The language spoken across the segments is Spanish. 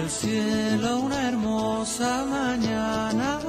el cielo una hermosa mañana.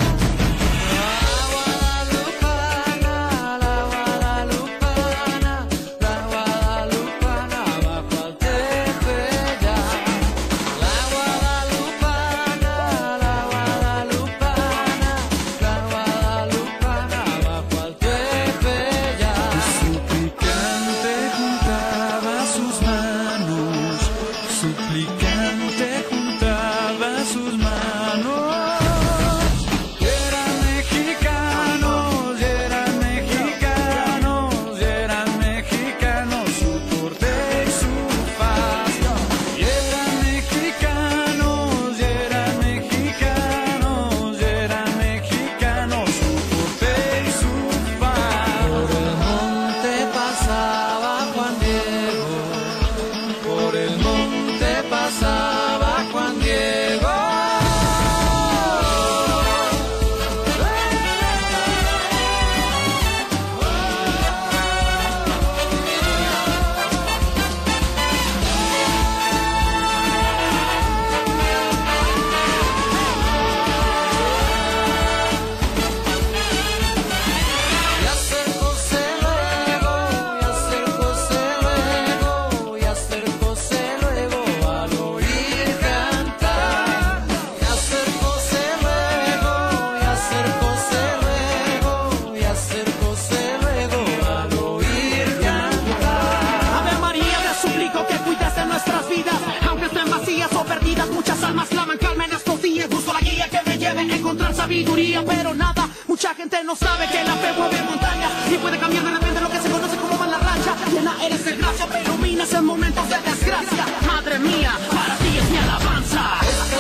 Sabiduría, pero nada, mucha gente no sabe que la fe mueve montañas y puede cambiar de repente lo que se conoce como mala racha. Llena eres de gracia, me iluminas en momentos de desgracia. Madre mía, para ti es mi alabanza.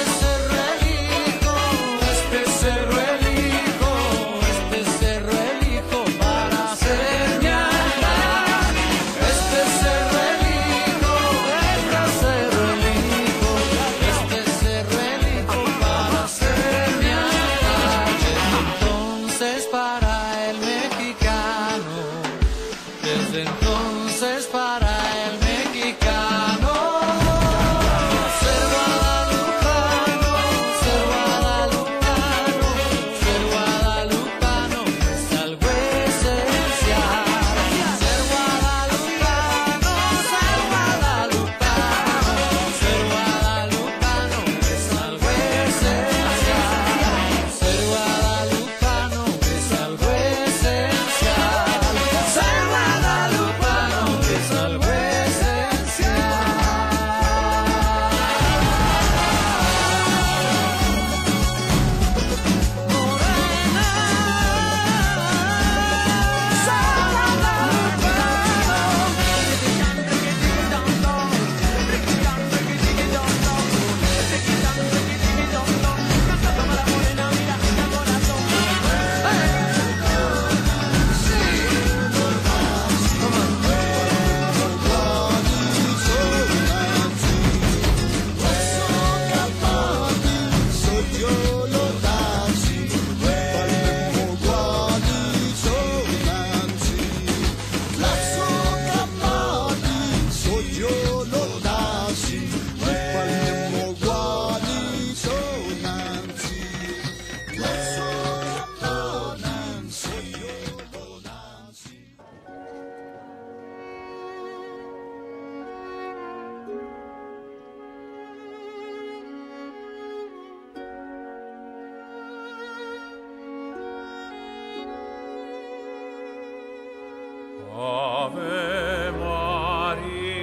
Ave Maria,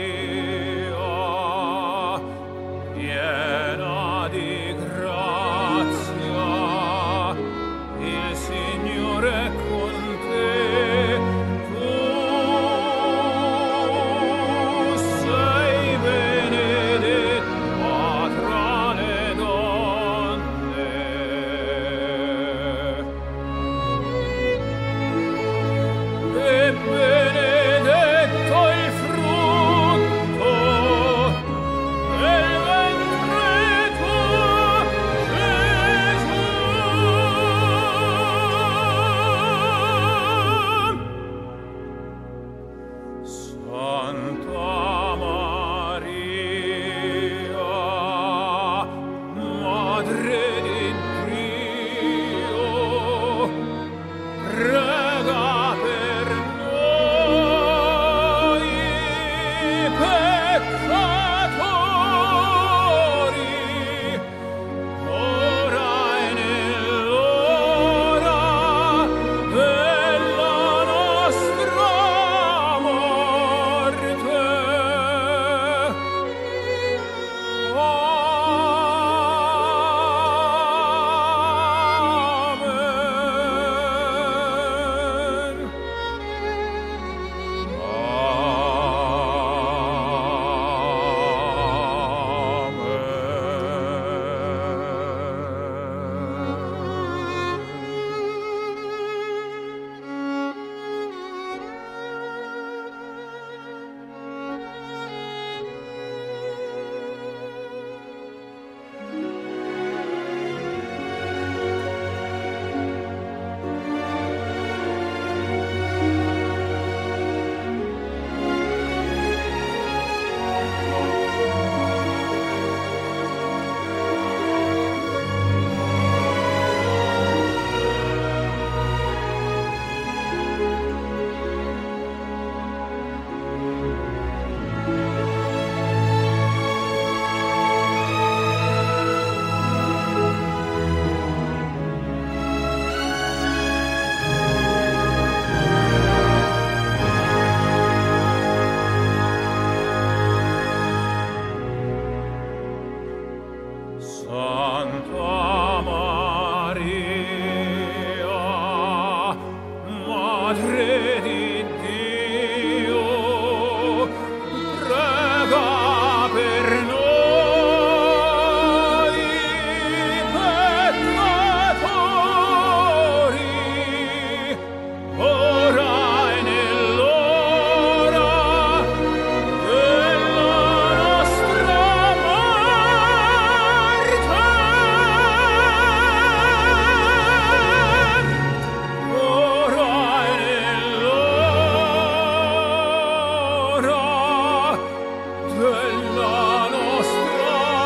piena di grazia, il Signore è con te. Tu sei benedetta tra le donne. E benedetto Madre di Dio, prega per noi peccatori, ora e nell'ora della nostra morte. Ora e nell'ora della nostra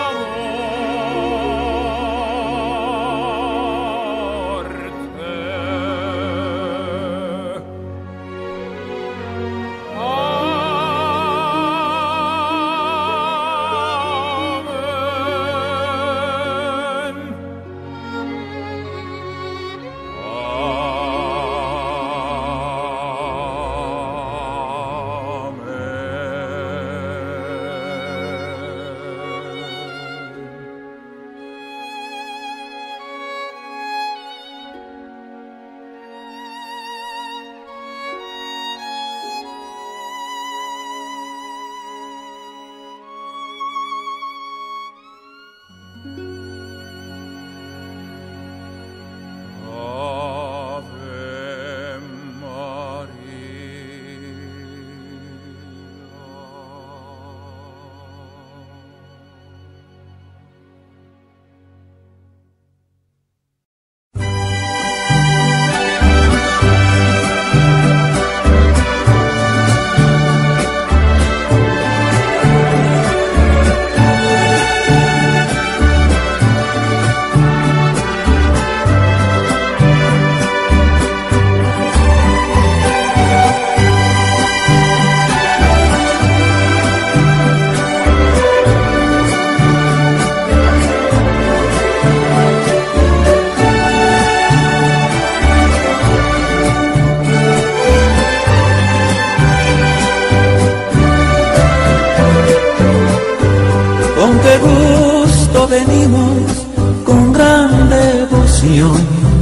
Con qué gusto venimos con gran devoción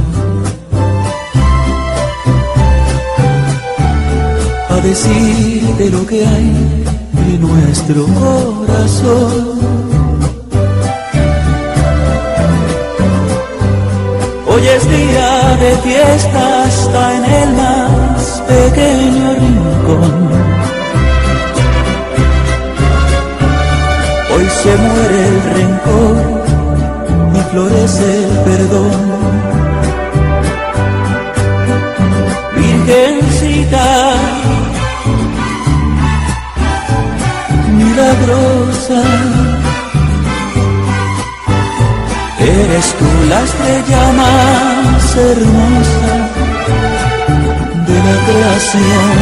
a decir de lo que hay en nuestro corazón. Hoy es día de fiesta hasta en el más pequeño rincón. Hoy se muere el rencor y florece el perdón. Virgencita milagrosa, eres tú la estrella más hermosa de la creación.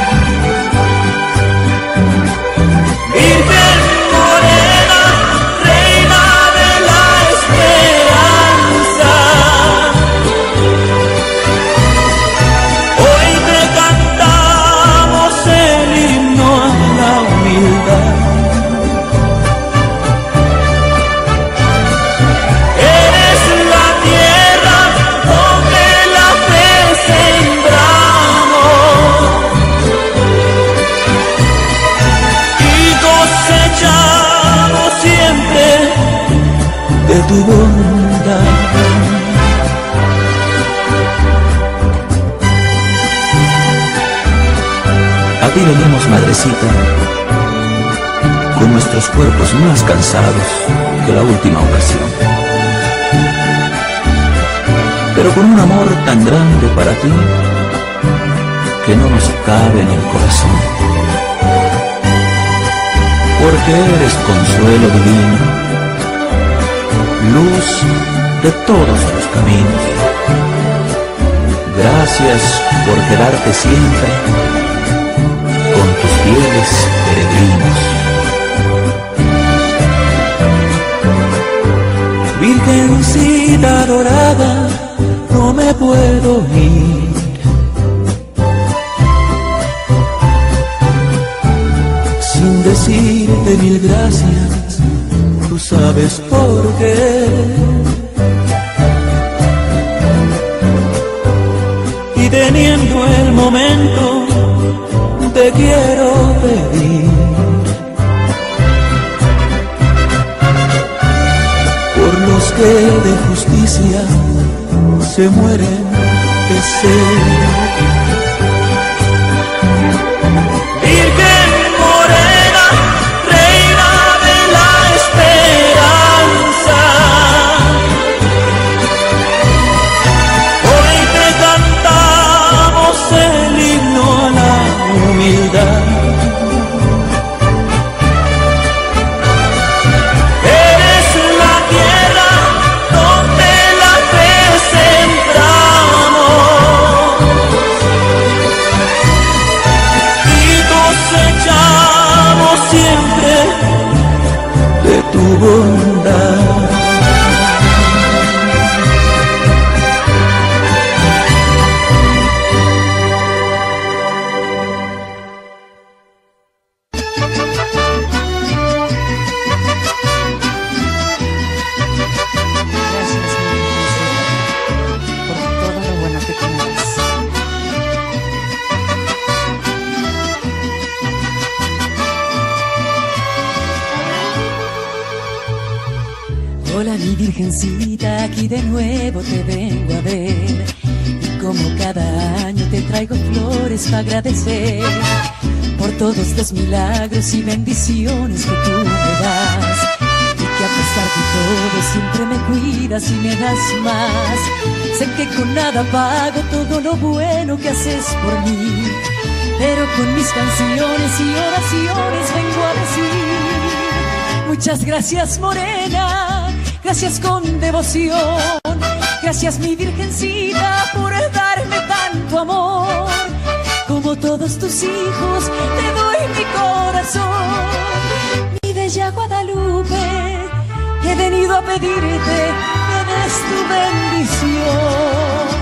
Virgen morena, reina de la esperanza, hoy te cantamos el himno a la humildad. Eres la tierra donde la fe sembramos y cosechamos siempre de tu bondad. A ti venimos, madrecita, con nuestros cuerpos más cansados que la última ocasión, pero con un amor tan grande para ti que no nos cabe en el corazón, porque eres consuelo divino, luz de todos los caminos. Gracias por quedarte siempre con tus fieles peregrinos. Virgencita dorada, no me puedo ir sin decirte mil gracias, tú sabes por qué. Y teniendo el momento te quiero pedir, por los que de justicia se mueren de sed. Virgen morena, reina de la esperanza, hoy te cantamos el himno a la humildad. Eres la tierra donde la fe sembramos y cosechamos siempre de tu bondad. Hola mi virgencita, aquí de nuevo te vengo a ver. Y como cada año te traigo flores para agradecer por todos los milagros y bendiciones que tú me das. Y que a pesar de todo siempre me cuidas y me das más. Sé que con nada pago todo lo bueno que haces por mí, pero con mis canciones y oraciones vengo a decir muchas gracias morena. Gracias con devoción, gracias mi virgencita por darme tanto amor. Como todos tus hijos te doy mi corazón. Mi bella Guadalupe, he venido a pedirte que des tu bendición.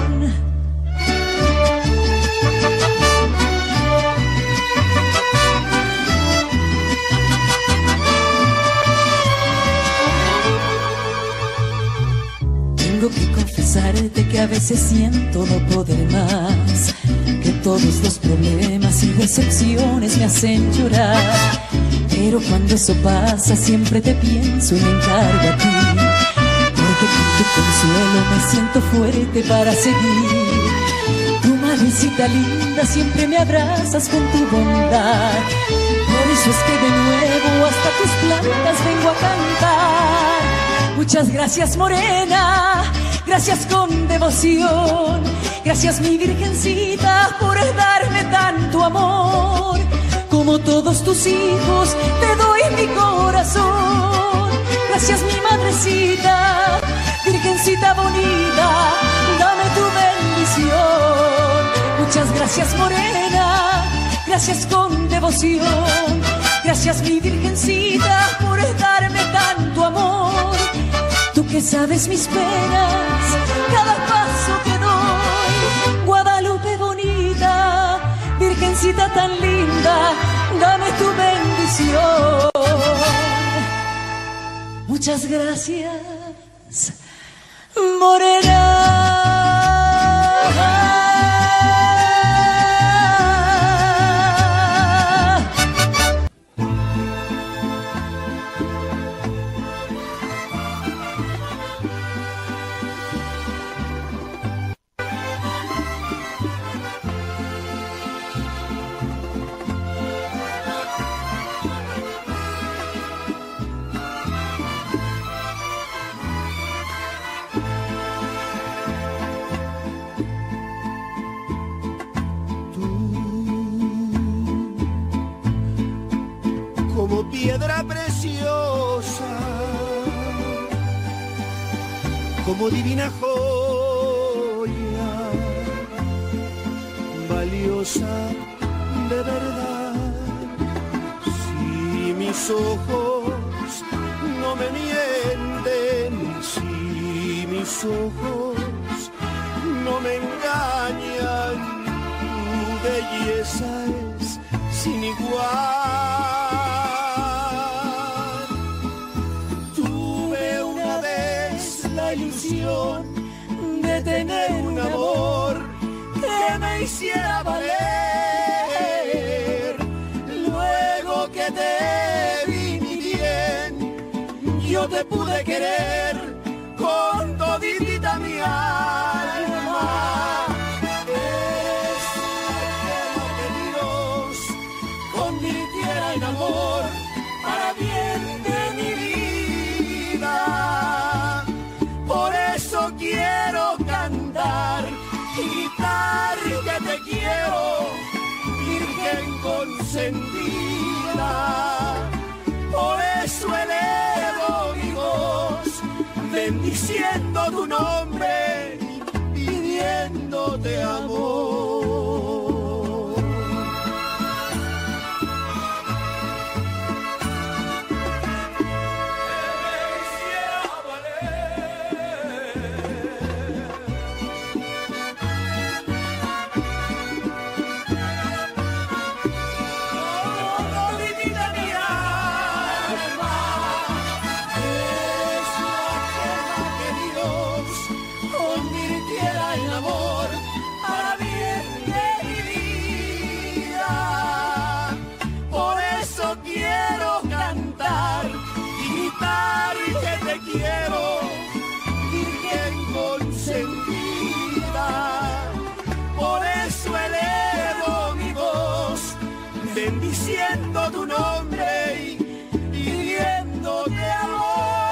Tengo que confesarte que a veces siento no poder más, que todos los problemas y decepciones me hacen llorar. Pero cuando eso pasa siempre te pienso y me encargo a ti, porque con tu consuelo me siento fuerte para seguir. Tu madrecita linda siempre me abrazas con tu bondad, por eso es que de nuevo hasta tus plantas vengo a cantar. Muchas gracias morena, gracias con devoción, gracias mi virgencita por darme tanto amor. Como todos tus hijos te doy mi corazón. Gracias mi madrecita, virgencita bonita, dame tu bendición. Muchas gracias morena, gracias con devoción, gracias mi virgencita por darme tanto amor. Tú que sabes mis penas, cada paso que doy. Guadalupe bonita, virgencita tan linda, dame tu bendición. Muchas gracias, morena. Piedra preciosa, como divina joya, valiosa de verdad. Si mis ojos no me mienten, si mis ojos no me engañan, tu belleza es sin igual. Ilusión de tener un amor que me me hiciera valer. Luego que te vi mi bien, yo te pude querer con toditita mi alma. Es que Dios convirtiera en amor para bien de mi vida. Por eso quiero cantar y gritar que te quiero, Virgen consentida. Por eso elevo mi voz, bendiciendo tu nombre, pidiéndote amor. Quiero, Virgen consentida, por eso elevo mi voz, bendiciendo tu nombre y pidiéndote amor.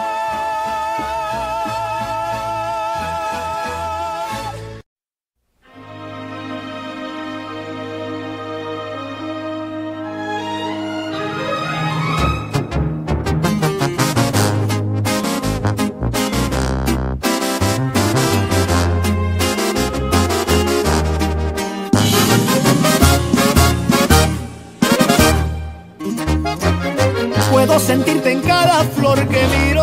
Puedo sentirte en cada flor que miro,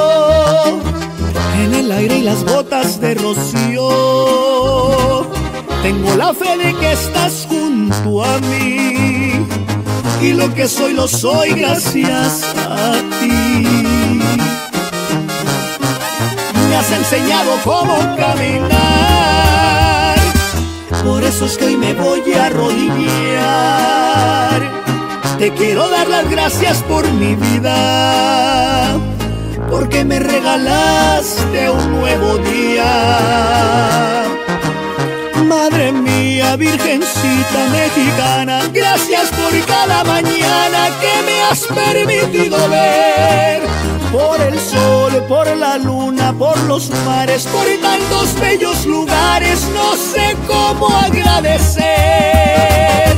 en el aire y las gotas de rocío. Tengo la fe de que estás junto a mí, y lo que soy lo soy gracias a ti. Me has enseñado cómo caminar, por eso es que hoy me voy a arrodillar. Te quiero dar las gracias por mi vida, porque me regalaste un nuevo día. Madre mía, Virgencita mexicana, gracias por cada mañana que me has permitido ver. Por el sol, por la luna, por los mares, por tantos bellos lugares, no sé cómo agradecer.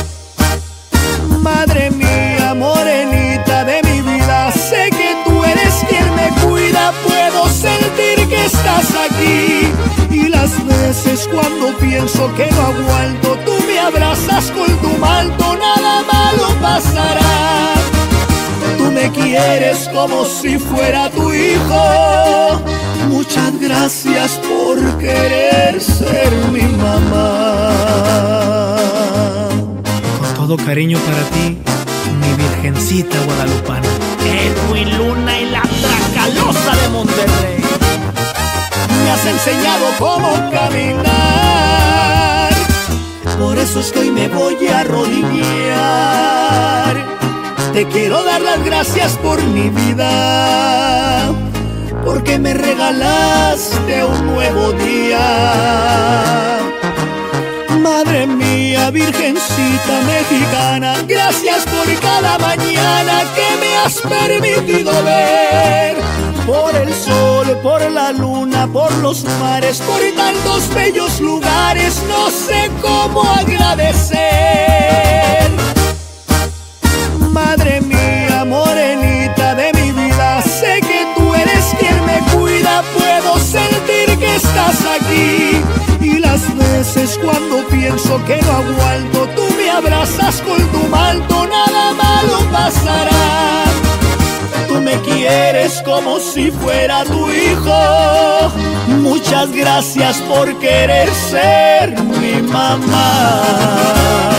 Madre mía, morenita de mi vida, sé que tú eres quien me cuida, puedo sentir que estás aquí. Y las veces cuando pienso que no aguanto, tú me abrazas con tu manto, nada malo pasará. Tú me quieres como si fuera tu hijo, muchas gracias por querer ser mi mamá. Todo cariño para ti, mi Virgencita guadalupana. Edwin Luna y la Tracalosa de Monterrey. Me has enseñado cómo caminar, por eso es que hoy me voy a arrodillar. Te quiero dar las gracias por mi vida, porque me regalaste un nuevo día. Madre mía, Virgencita mexicana, gracias por cada mañana que me has permitido ver. Por el sol, por la luna, por los mares, por tantos bellos lugares, no sé cómo agradecer. Madre mía, morenita de mi vida, sé que tú eres quien me cuida, puedo sentir que estás aquí. Y las veces cuando pienso que no aguanto, tú me abrazas con tu manto, nada malo pasará. Tú me quieres como si fuera tu hijo, muchas gracias por querer ser mi mamá.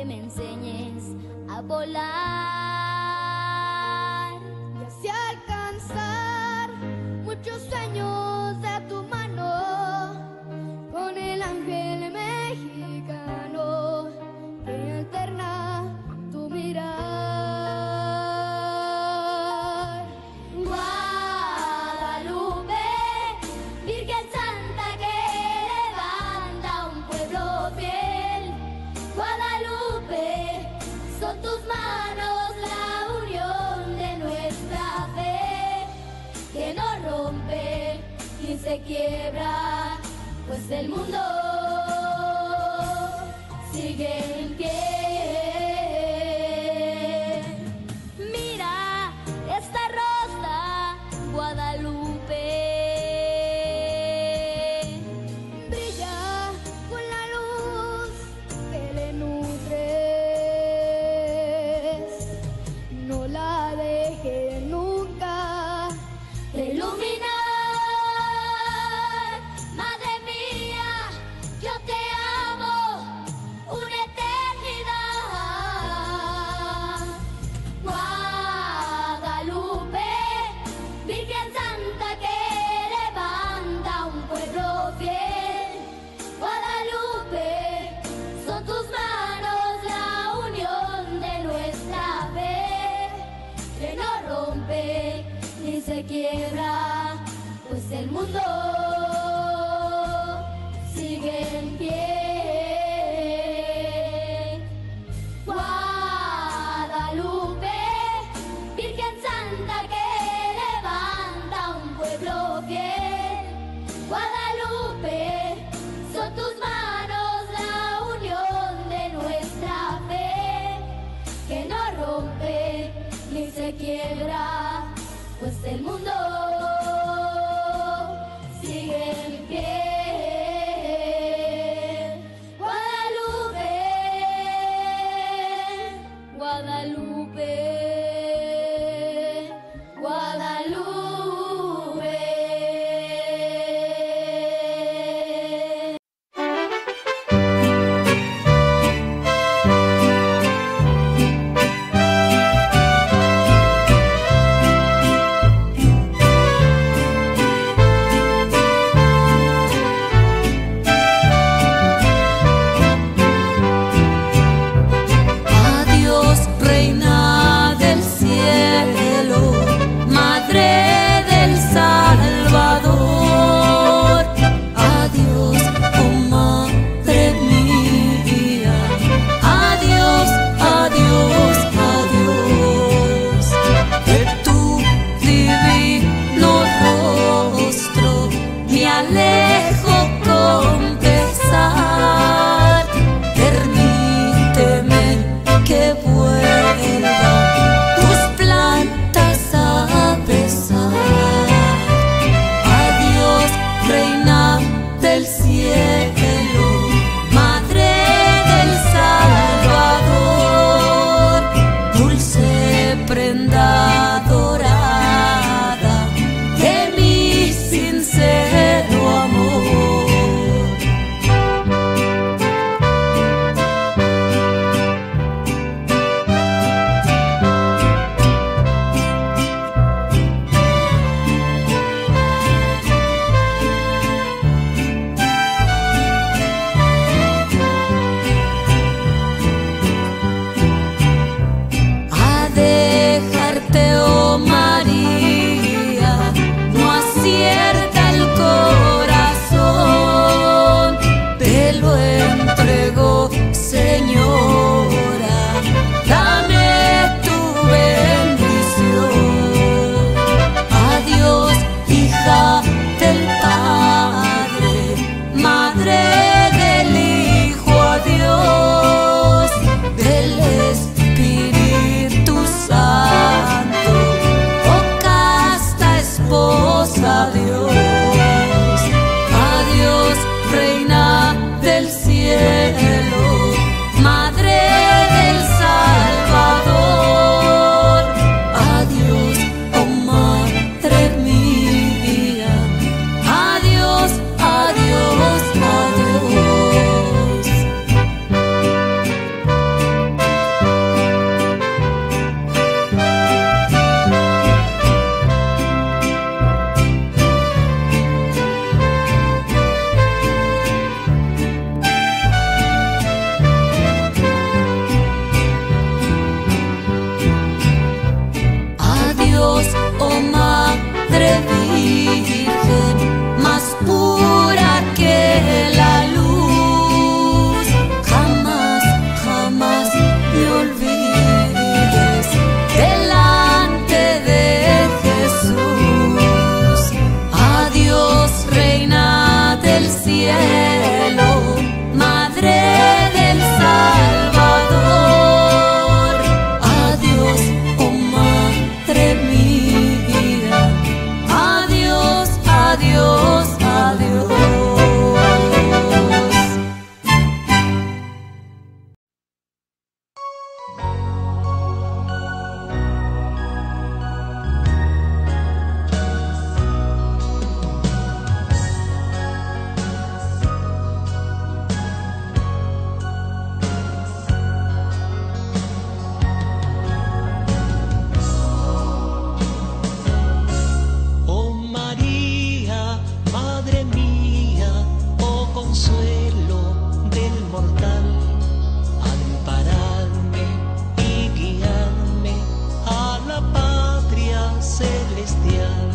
que me enseñes a volar y así alcanzar muchos sueños de tu mano con el ángel mexicano que alterna tu mirar. Guadalupe, Virgen Santa que levanta un pueblo fiel. Guadalupe, son tus manos la unión de nuestra fe, que no rompe ni se quiebra, pues el mundo sigue en pie. Mira esta rosa, Guadalupe, brilla con la luz que le nutres, no la dejes nunca de iluminar. Madre mía, yo te amo, únete madre virgen, más pura que la luz. Jamás, jamás me olvides delante de Jesús. Adiós, reina del cielo, madre del Salvador. Adiós, oh madre mía. Adiós, adiós, adiós. Oh María, Madre mía, oh consuelo del mortal, amparadme y guiadme a la patria celestial.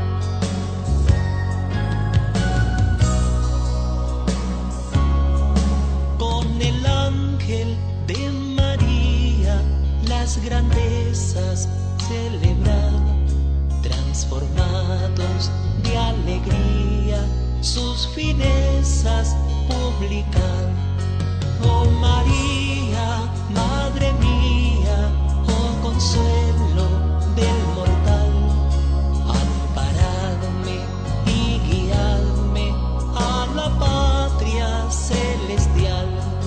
Con el ángel de María las grandezas celebrar, transformados de alegría, sus finezas publicar. Oh María, Madre mía, oh consuelo del mortal, amparadme y guiadme a la patria celestial.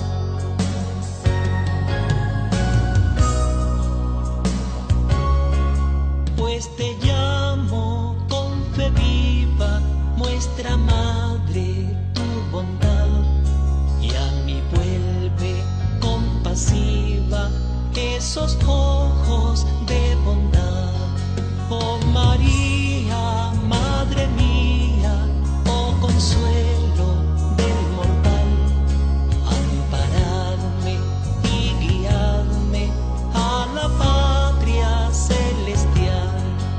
Pues te llamo con fe viva, muestra madre tu bondad, y a mí vuelve compasiva esos ojos de bondad. Oh María, Madre mía, oh consuelo del mortal, amparadme y guiadme a la patria celestial.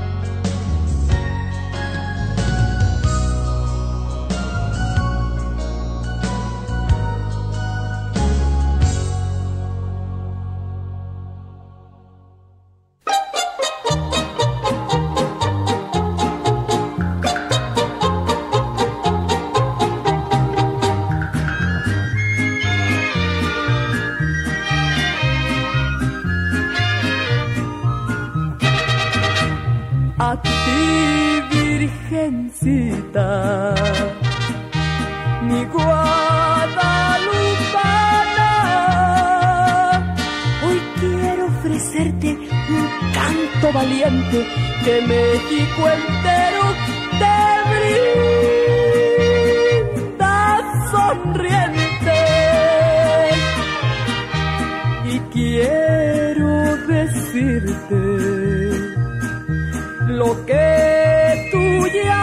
A ti, virgencita, mi guadalupana, hoy quiero ofrecerte un canto valiente que México entero te brinda sonriente. Y quiero decirte lo que tú ya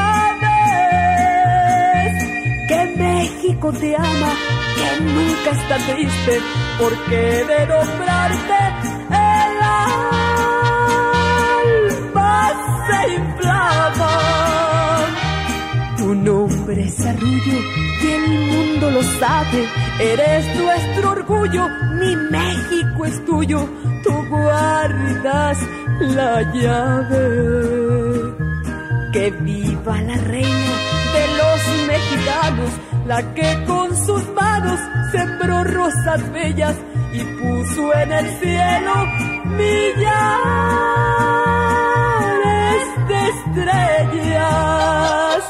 sabes, que México te ama, que nunca está triste, porque de nombrarte el alma se inflama. Tu nombre es Arrullo y el mundo lo sabe, eres nuestro orgullo, mi México es tuyo, tú guardas la llave. Que viva la reina de los mexicanos, la que con sus manos sembró rosas bellas y puso en el cielo millares de estrellas.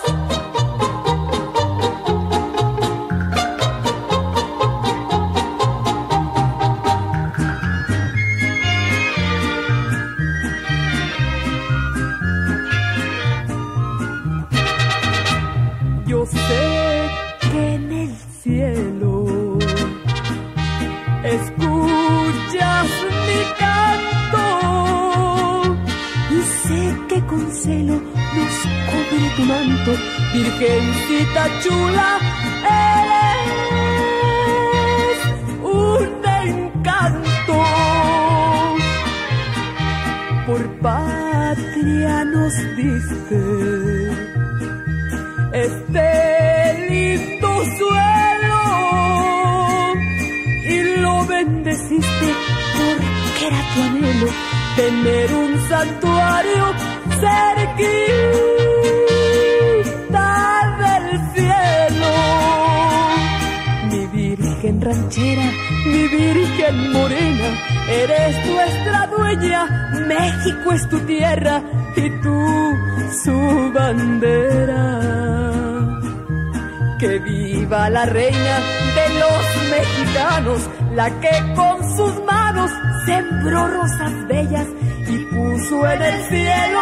Yo sé que en el cielo escuchas mi canto y sé que con celo nos cubre tu manto, virgencita chula, eres un encanto. por patria nos diste este lindo suelo y lo bendeciste porque era tu anhelo tener un santuario cerquita del cielo. Mi virgen ranchera, mi virgen morena, eres nuestra dueña, México es tu tierra y tú su bandera. Que viva la reina de los mexicanos, la que con sus manos sembró rosas bellas y puso en el cielo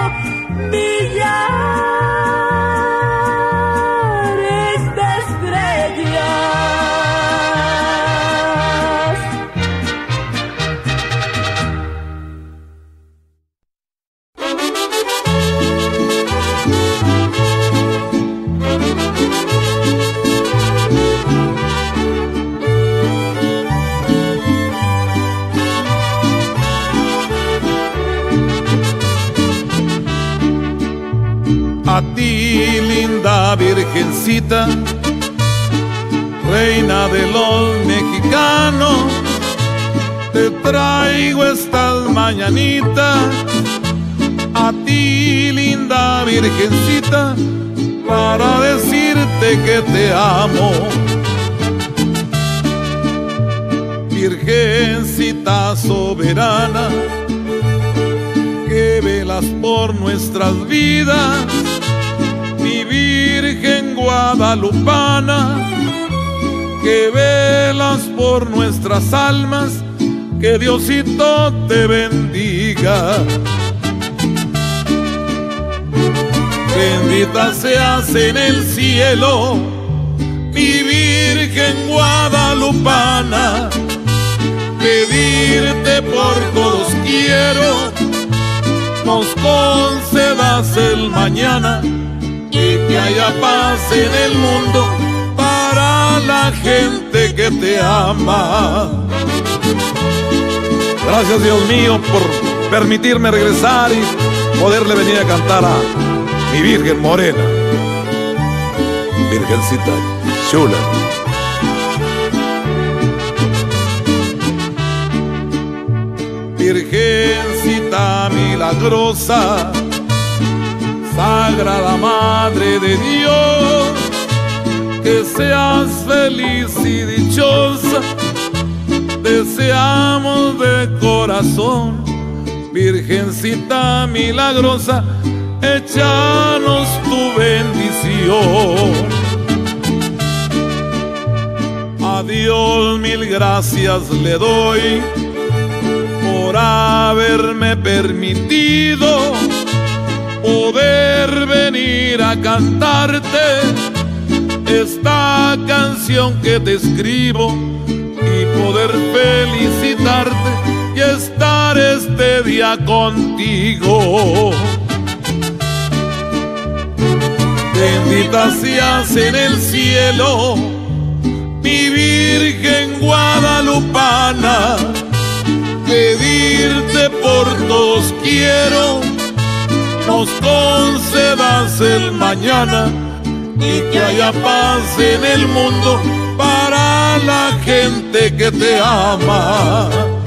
millares de estrellas. A ti, linda virgencita, reina de los mexicanos, te traigo estas mañanitas. A ti, linda virgencita, para decirte que te amo. Virgencita soberana, que velas por nuestras vidas, mi Virgen guadalupana, que velas por nuestras almas, que Diosito te bendiga. Bendita seas en el cielo, mi Virgen guadalupana, pedirte por todos quiero, nos concedas el mañana y que haya paz en el mundo para la gente que te ama. Gracias, Dios mío, por permitirme regresar y poderle venir a cantar a mi Virgen morena, Virgencita chula. Virgencita milagrosa, Sagrada Madre de Dios, que seas feliz y dichosa, deseamos de corazón. Virgencita milagrosa, échanos tu bendición. A Dios mil gracias le doy por haberme permitido poder venir a cantarte esta canción que te escribo y poder felicitarte y estar este día contigo. Bendita seas en el cielo, mi Virgen guadalupana, pedirte por todos quiero, nos concedas el mañana y que haya paz en el mundo para la gente que te ama.